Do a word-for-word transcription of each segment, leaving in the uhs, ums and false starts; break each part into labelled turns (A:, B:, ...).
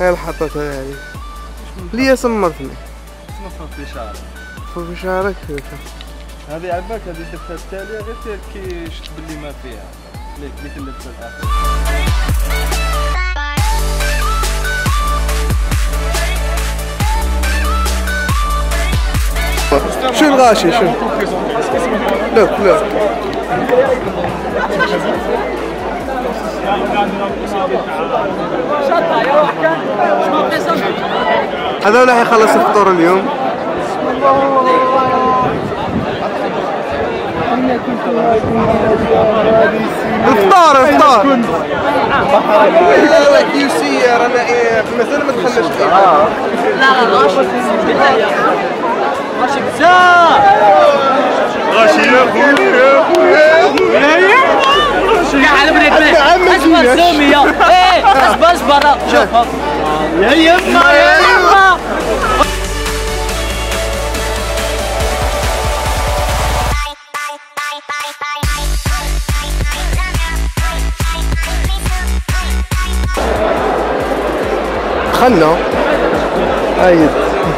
A: هاي الحطتها يعني ليه سمرتني؟
B: اسمها في شعرك
A: في شعرك
B: هذه عباك هذه الدفه التاليه غير كي شفت باللي ما فيها ليك ليك اللبسه الاخر.
A: شو الغاشي شو؟ لوك لوك هذول راح يخلص الفطور اليوم. الفطار الفطار لا كيو سي رانا ايه مثلا ما دخلناش فيه.
C: لا لا غاشي غاشي بزاف
B: غاشي يا خويا يا خويا يا
C: خويا على بريك اصبر سومية ايه اصبر اصبر شوف يا يما يا يما
A: خلنا عيد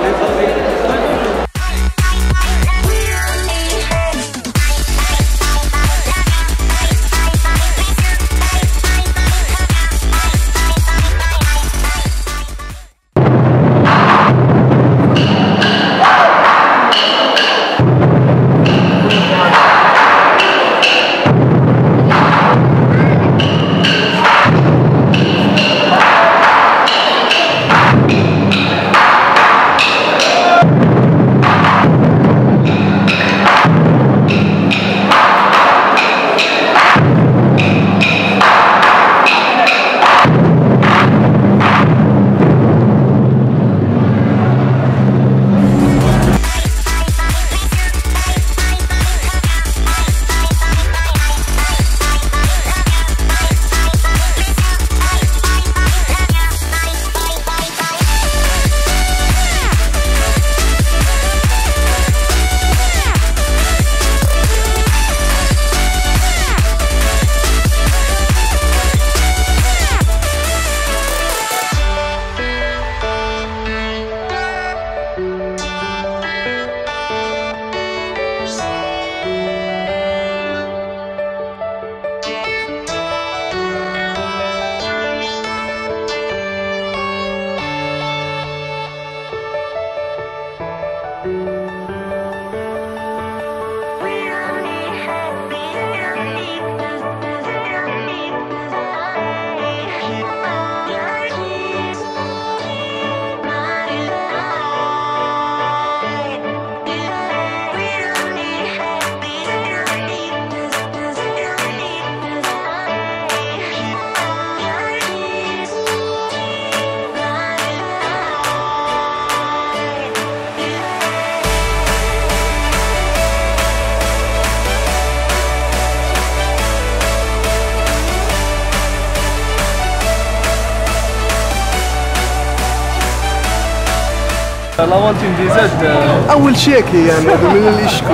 B: لافونتين دي زاد
A: اول شيكي يعني من اللي يشكو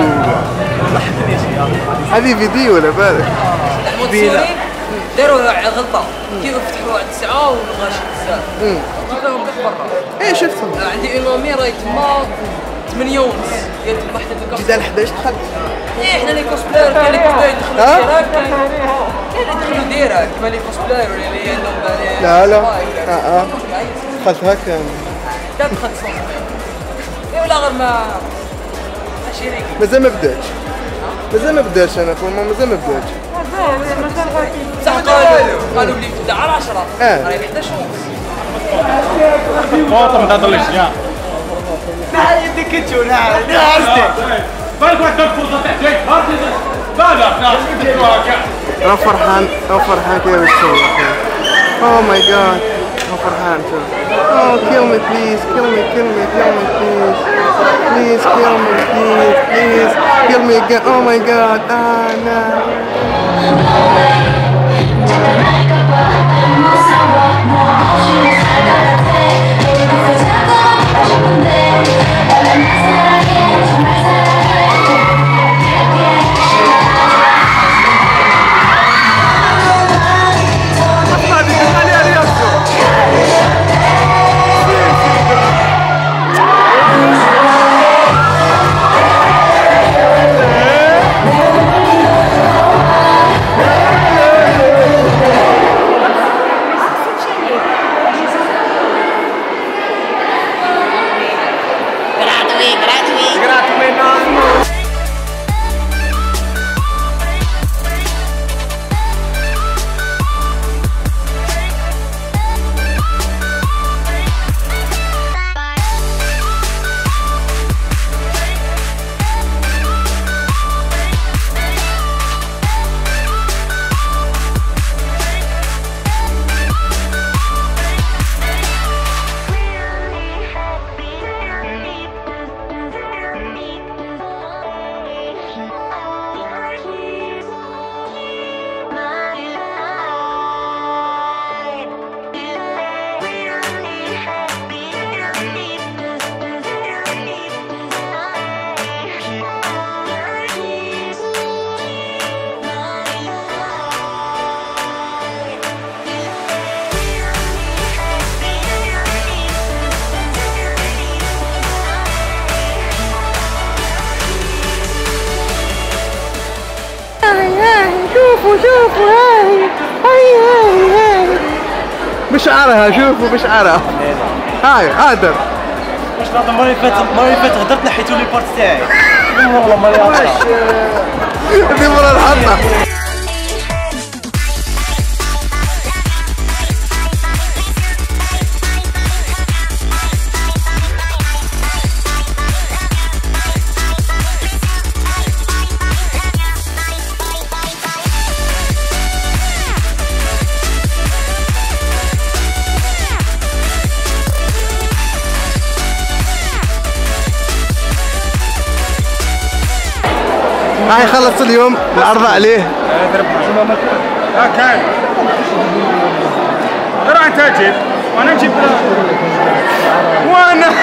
A: هذه فيديو ولا بالك
C: المتصورين داروا غلطه كيف فتحوا على تسعة والغاشي بزاف جبت لهم برا
A: ايه شفتهم
C: عندي اون مامي راهي تما ثمانية ونص هي تما حتى في
A: جدال حداش دخلت
C: ايه حنا لي كوسبلاير كاين اللي كيفاش يدخلوا ديراكت كاين اللي يدخلوا ديراكت كما لي كوسبلاير ولا اللي عندهم
A: لا لا اه اه دخلت هكا
C: لا دخلت صوص ولا غير ما ماشي هيك
A: مازال ما بداتش مازال ما بداتش انا فورما مازال ما بداتش
C: صح قالوا قالوا لي تبدا على عشرة راهي حداش ونص
B: فاطمه ما تضلش يا
C: ما يدك انت ولا قصدي
B: بالك واحد فرصه تحتاج لا لا
A: انا فرحان انا فرحان كذا بالصور اوه ماي جاد انا فرحان شوف Oh, kill me, please. Kill me, kill me, kill me, please. Please, kill me, please, please. Kill me again. Oh my God. Ah, no. شوفوا شوفوا هاي هاي هاي هاي بشعرها شوفوا بشعرها هاي قادر
C: واش نهضر المره اللي فاتت المره اللي فاتت هضرت نحيتو لي بارت تاعي والله ما لي
A: هذه مرة الحطة هاي خلص اليوم العرض عليه
B: ها كان راح انت تجيب وانا نجيب
A: وانا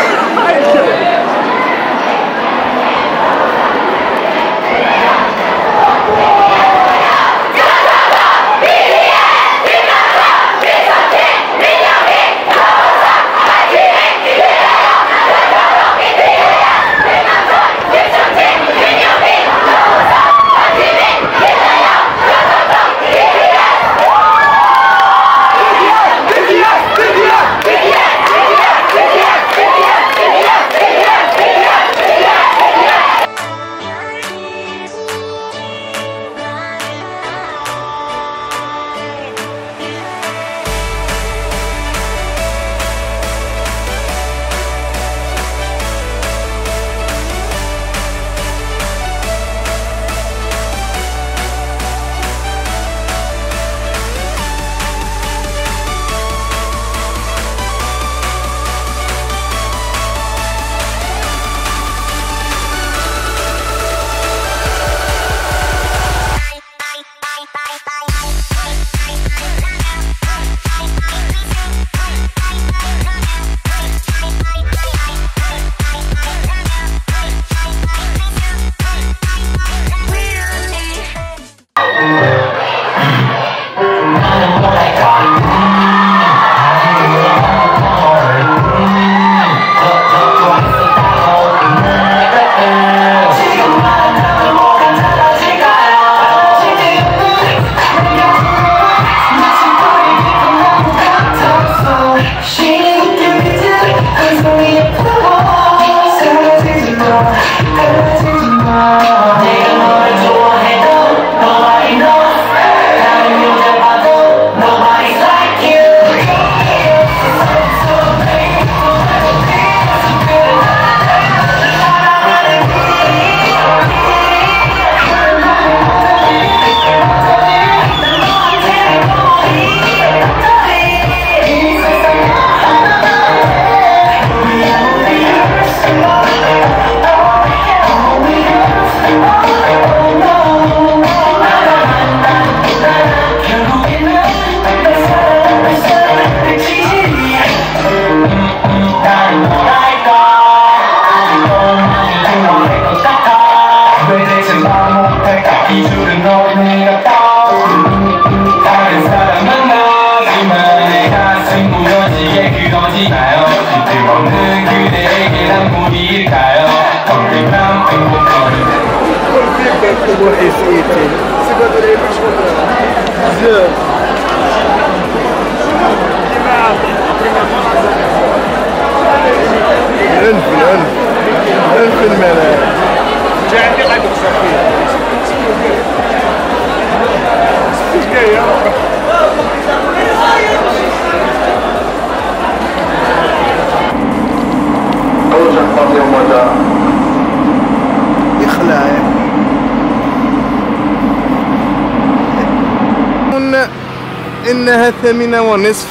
A: الف الف الف الملايين جاي عندي غادي نكسر فيه ايش جايه يخلع إنها الثامنة ونصف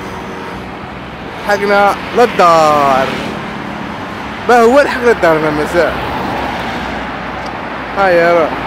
A: حقنا للدار ما هو الحق للدار مساء هاي يا رب